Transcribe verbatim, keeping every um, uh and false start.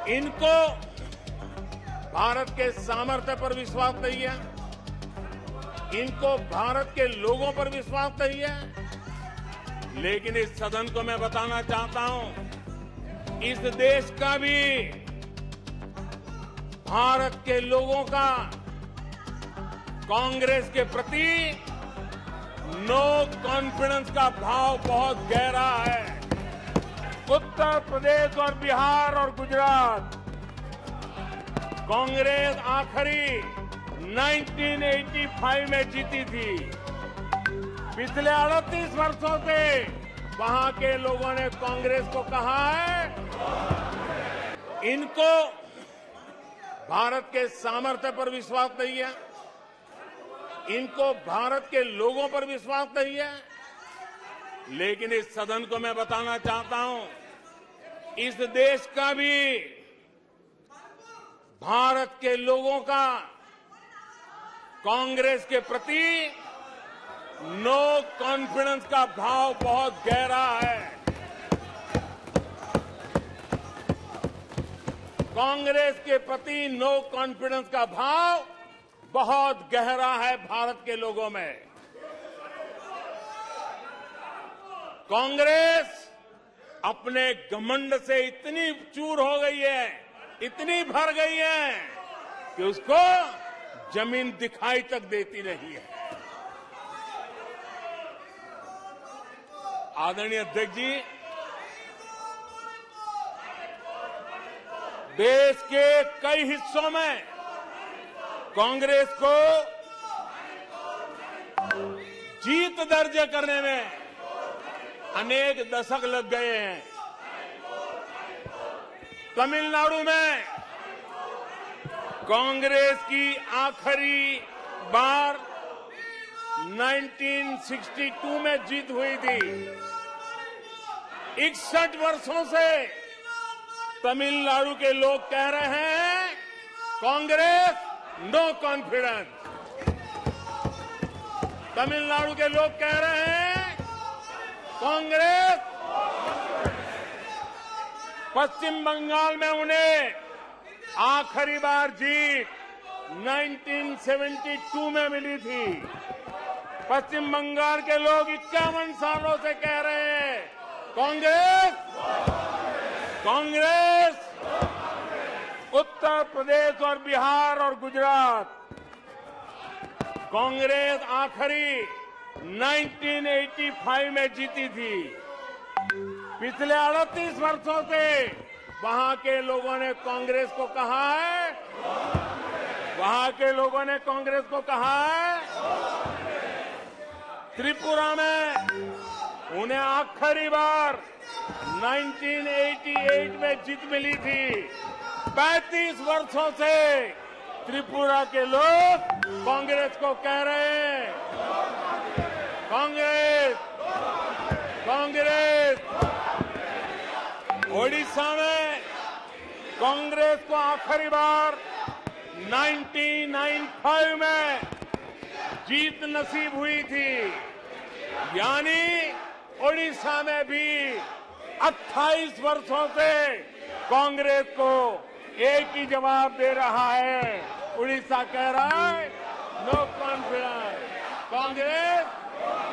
इनको भारत के सामर्थ्य पर विश्वास नहीं है, इनको भारत के लोगों पर विश्वास नहीं है। लेकिन इस सदन को मैं बताना चाहता हूं, इस देश का भी, भारत के लोगों का कांग्रेस के प्रति नो कॉन्फिडेंस का भाव बहुत गहरा है। उत्तर प्रदेश और बिहार और गुजरात कांग्रेस आखिरी उन्नीस सौ पचासी में जीती थी। पिछले अड़तीस वर्षों से वहां के लोगों ने कांग्रेस को कहा है, इनको भारत के सामर्थ्य पर विश्वास नहीं है, इनको भारत के लोगों पर विश्वास नहीं है। लेकिन इस सदन को मैं बताना चाहता हूं, इस देश का भी, भारत के लोगों का कांग्रेस के प्रति नो कॉन्फिडेंस का भाव बहुत गहरा है। कांग्रेस के प्रति नो कॉन्फिडेंस का भाव बहुत गहरा है भारत के लोगों में। कांग्रेस अपने घमंड से इतनी चूर हो गई है, इतनी भर गई है कि उसको जमीन दिखाई तक देती नहीं है। आदरणीय अध्यक्ष जी, देश के कई हिस्सों में कांग्रेस को जीत दर्ज करने में अनेक दशक लग गए हैं। तमिलनाडु में कांग्रेस की आखिरी बार उन्नीस सौ बासठ में जीत हुई थी। इकसठ वर्षों से तमिलनाडु के लोग कह रहे हैं, कांग्रेस नो कॉन्फिडेंस। तमिलनाडु के लोग कह रहे हैं, कांग्रेस। पश्चिम बंगाल में उन्हें आखिरी बार जीत उन्नीस सौ बहत्तर में मिली थी। पश्चिम बंगाल के लोग इक्यावन सालों से कह रहे हैं, कांग्रेस कांग्रेस। उत्तर प्रदेश और बिहार और गुजरात कांग्रेस आखिरी उन्नीस सौ पचासी में जीती थी। पिछले अड़तीस वर्षों से वहां के लोगों ने कांग्रेस को कहा है, वहां के लोगों ने कांग्रेस को कहा है। त्रिपुरा में उन्हें आखिरी बार उन्नीस सौ अट्ठासी में जीत मिली थी। पैंतीस वर्षों से त्रिपुरा के लोग कांग्रेस को कह रहे हैं, कांग्रेस कांग्रेस। ओडिशा में कांग्रेस को आखिरी बार उन्नीस सौ पचानवे में जीत नसीब हुई थी। यानी ओडिशा में भी अट्ठाईस वर्षों से कांग्रेस को एक ही जवाब दे रहा है। उड़ीसा कह रहा है, नो कॉन्फिडेंस। कांग्रेस